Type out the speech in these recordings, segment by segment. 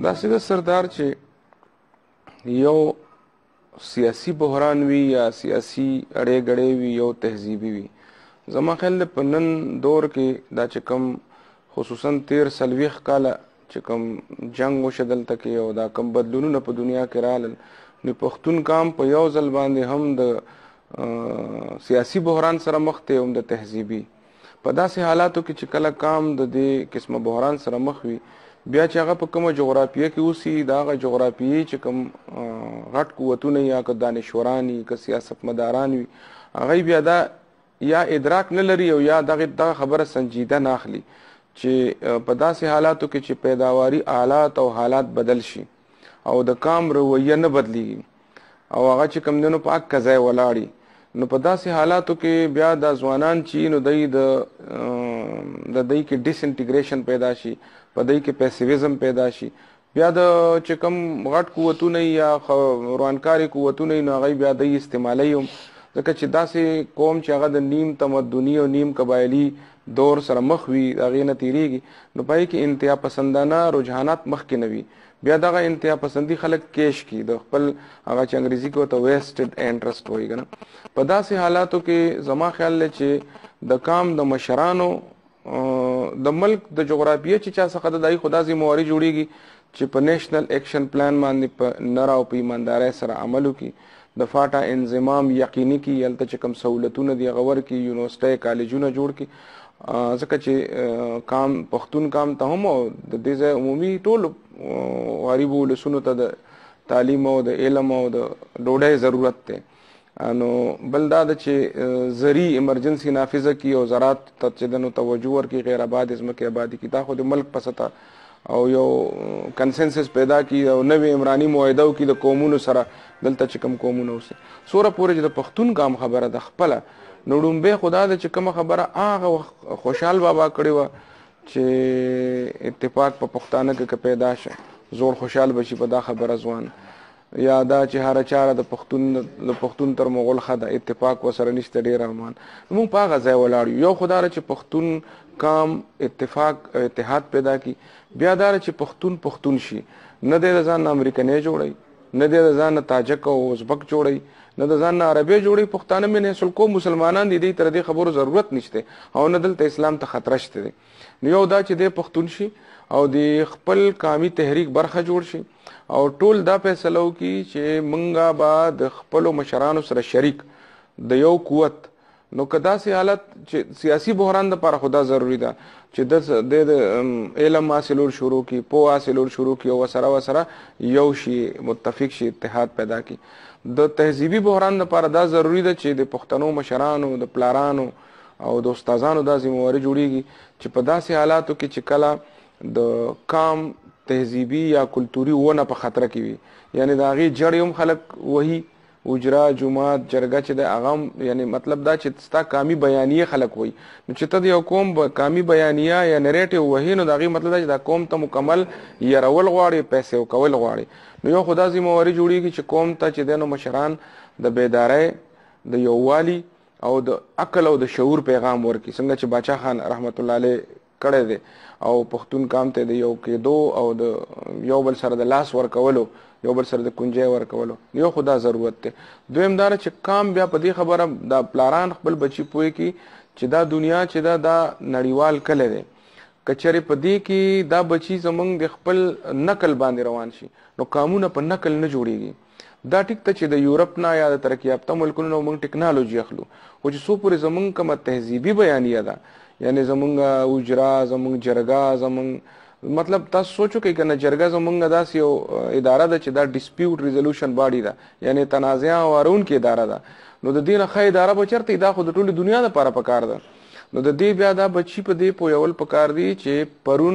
داسې د سردار چې یو سیاسي بحران وي یا سیاسي اړې ګړې وي یو تهذیبي وي. زما خیال دی په نن دور کې دا چې کوم خصوصا 13 کاله چې کوم جنگ وشه دلته کې او دا کوم بدلونونه په دنیا کې رالل نو پښتون قام په یو ځل باندې هم د سیاسي بحران سره مخ دی هم د تهذیبي. په داسې حالاتو کې چې کله قام د دې قسمه بحران سره مخ وي بیا چې هغه په کومه جغرافیه کې اوسي دا هغه جغرافیې چې کوم غټ قوتونه یا که دانشوران وي که سیاستمداران وي هغوی بیا دا یا ادراک نه لري او یا دغه خبره سنجیده نه اخلي چې په داسې حالاتو کې چې پیداواري آلات او حالات بدل شي او د قام رویه نه بدلیږي او هغه چې کوم دی نو په حق ځای ولاړي نو په داسې حالاتو کې بیا دا ځوانان چې نو دوی د دوی کې ډس انټیګریشن پیدا شي په دوی کې پیسیویزم پیدا شي بیا د چې کوم غټ قوتونه یا روانکاري قوتونه نو هغوی بیا دوی استعمالوي هم ځکه چې داسې قوم چې هغه د نیم تمدني او نیم قبایلي دور سره مخ وي د هغې نه تېرېږي نو په هغې کې انتها پسندانه رجحانات مخکې نه وي بیا دغه انتها پسندي خلک کیش کی د خپل هغه چې انګریزي کې ورته ویسټډ انټرسټ وایي که نه. په داسې حالاتو کې زما خیال دی چې د قام د مشرانو د ملک د جغرافیه چې چا څخه د دای خدا ذمہواري جوړیږي چې په نیشنل ایکشن پلان باندې په نره او په ایماندارۍ سره عمل وکړي د فاټا انضمام یقیني کړي هلته چې کوم سهولتونه دي هغه ورکړي یونیورسټۍ کالجونه جوړ کړي ځکه چې قام پښتون قام ته هم او د دې ځای عمومي ټولو غریبو ولسونو ته د تعلیم او د علم او د ډوډۍ ضرورت دی. نو بل دا ده چې زرعي ایمرجنسي نافذه کړي او زراعت ته چې د نو توجه ورکړي غیر آبادې ځمکې آبادي کړي دا خو د ملک په سطح او یو کنسنسس پیدا کړي او نوې عمراني معاهده وکړي د قومونو سره دلته چې کوم قومونه اوسي سوره پورې چې د پښتون قام خبره ده خپله نو ډومبې خدا ده چې کومه خبره هغه خوشحال بابا کړې وه چې اتفاق په پښتانه کې که پیدا شه زور خوشحال بشي په دا خبره ځوان یا دا چې هره چاره د پښتون تر مغول ښه ده اتفاق ورسره نشته ډېر ارمان موږ په هغه ځای ولاړ یو یو خو دا چې پښتون قام اتفاق اتحاد پیدا کړي بیا دا چې پښتون شي نه دی د ځان نه امریکنۍ جوړوي نه دی د ځان نه تاجک او ازبک جوړوي نه د ځان نه عربی جوړوي پښتانه مې نه سلکو مسلمانان دي دې تر دې خبرو ضرورت نشته او نه دلته اسلام ته خطره شته دی نو یو دا چې دی پښتون شي او د خپل قامي تحریک برخه جوړ شي او ټول دا فیصله وکړي چې مونږه به د خپلو مشرانو سره شریک د یو قوت نو که داسې حالت چې سیاسي بحران دپاره خو دا ضروري ده چې د علم حاصلول شروع کړي پوه حاصلول شروع کړي او ورسره یو شي متفق شي اتحاد پیدا کړي د تهذیبي بحران دپاره دا ضروري ده چې د پښتنو مشرانو د پلارانو او د استادانو دا ذمہواري جوړیږي چې په داسې حالاتو کې چې کله د قام تهذیبي یا کلتوري ونه په خطره کې وي یعنی د هغې جړې هم خلک وهي اجرا جماعت جرګه چې د هغه یعنی مطلب دا چې ستا قامي بیانیه خلک وایي نو چې ته د یو قوم قامي بیانیه یا نریټیو وهي نو د هغې مطلب دا چې دا قوم ته مکمل یرول غواړي پیسې ورکول غواړي نو یو خو دا ذمہواري جوړیږي چې قوم ته چې دی نو مشران د بیدارۍ د یووالي او د عقل او د شعور پیغام ورکړي څنګه چې باچا خان رحمت الله علیه کړی دی او پښتون قام ته د یو کېدو او د یو بل سره د لاس ورکولو یو بل سره د کنجۍ ورکولو یو خو دا ضرورت دی. دویم دا چې قام بیا په دې خبره دا پلاران خپل بچي پوهې کړي چې دا دنیا چې دا نړیوال کلی دی که چېرې په دې کې دا بچي زموږ د خپل نقل باندې روان شي نو قامونه په نقل نه جوړیږي دا ټیک ته چې د یورپ نه یا د ترقي یافته ملکونو نه موږ ټکنالوژي اخلو خو چې څو پورې زموږ کومه تهذیبي بیانیه ده یعنی زمونږ اجرا زمونږ جرګه زمونږ مطلب تاسو سوچو کې کنه جرګه زمونږ داسې یو اداره ده چې دا ډسپیوټ ریزولوشن باډي ده یعنی تنازع وارونکې اداره ده نو د دې نه ښه اداره به چېرته دا خو د ټولې دنیا دپاره پکار ده نو د دې بیا دا بچي په دې پوهول پکار دي چې پرون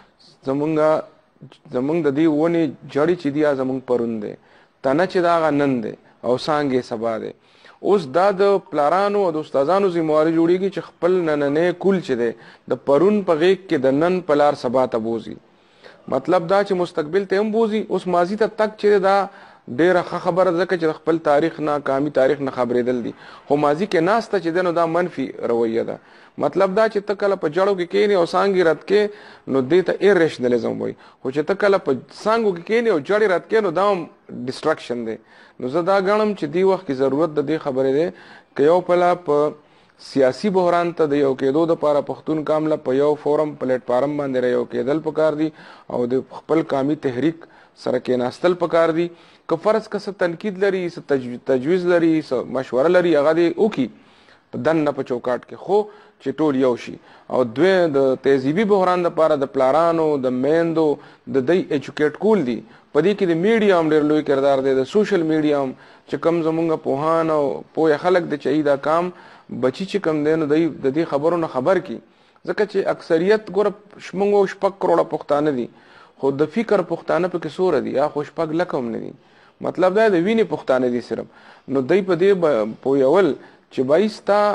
زمونږ د دې ونې جړې چې دي زمونږ پرون دی تنه چې دا هغه نن دی او څانګې سبا دی اوس دا د پلارانو او د استادانو ذمہواري جوړیږي چې خپل نننی کول چې دی د پرون په غیږ کې د نن پلار سبا ته بوزي مطلب دا چې مستقبل ته هم بوزي اوس ماضي ته تک چې دا ډیره ښه خبره ځکه چې خپل تاریخ نه کامي تاریخ نه خبرېدل دي خو ماضي کې ناسته چې دنو دا منفي رویه ده مطلب دا چې ته کله په جړو کې کېنی او سانګي رد کې نو دې ته ایرشنالیزم وایي خو چې ته کله په سانګو کې کېنی او جړې رد کې نو دا هم ډسټرکشن دی نو زه دا ګڼم چې دی وخت کې ضرورت د دې خبرې دی که یو پله په سیاسي بحران ته د یو کېدو دپاره پښتون کامله په یو فورم پلیټ فارم باندې یو کېدل پکار دي او د خپل قامي تحریک سره کېناستل پکار دي که فرض که څه تنقید لري څه تجویز لري څه مشوره لري هغه دې وکړي په دننه په چوکاټ کې خو چې ټول یو شي او دوی د تهذیبي بحران دپاره د پلارانو د میندو د دوی ایجوکیټ کول دي په دې کې د میډیا هم ډېر لوی کردار دی د سوشل میډیا هم چې کوم زمونږ پوهان او پوهه خلک د چې دا کام بچی چې کم دی نو د دې خبرو نه خبر کی ځکه چې اکثریت ګوره شمونږ شپږ کروڑه پښتانه دي خو د فکر پښتانه پکې سوره دي یا خو شپږ لکه هم نه دي مطلب دا د وینې پښتانه دي صرف نو دوی په دې پوهول چې بای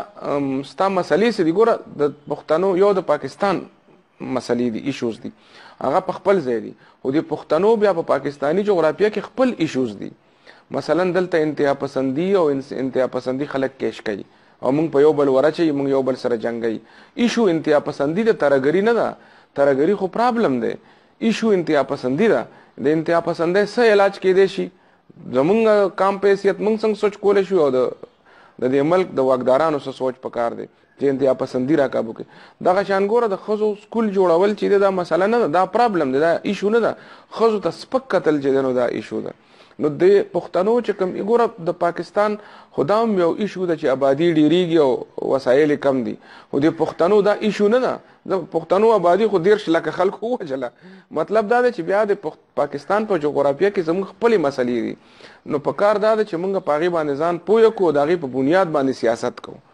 ستا مسلې څه دي ګوره د پښتنو یو د پاکستان مسلې دي ایشوز دي هغه په خپل ځای دي خو د پښتنو بیا په پاکستانی جغرافیه کې خپل ایشوز دي مثلا دلته انتها پسندي او انتها پسندي خلک کېش کوي او موږ په یو بل ورچي موږ یو بل سره جنگي ایشو انتها پسندي د ترګری نه ده ترګری خو پرابلم دی ایشو انتها پسندي ده د انتها پسندۍ څه علاج کېدی شي زمونږ کام په حیثیت موږ څنګه سوچ کولی شو او د دې ملک د واکدارانو څه سوچ پکار دی چې انتها پسندي راکابو کې دغه شان ګوره د ښځو سکول جوړول چې دا مسله نه ده دا پرابلم دی دا ایشو نه ده ښځو ته سپک کتل چې دی نو دا ایشو ده نو د پښتنو چې کوم ګوره د پاکستان خدا هم یو ایشو ده چې آبادي ډیریږي او وسایل کم دي خو د پښتنو دا ایشو نه ده د پښتنو آبادي خو 13 لکه خلکو وجله مطلب دا ده چې بیا د پاکستان په جغرافیه کې زموږ خپلې مسلې دي نو په کار دا ده چې موږ په هغې باندې ځان پوه کړو د هغې په بنیاد باندې سیاست کوو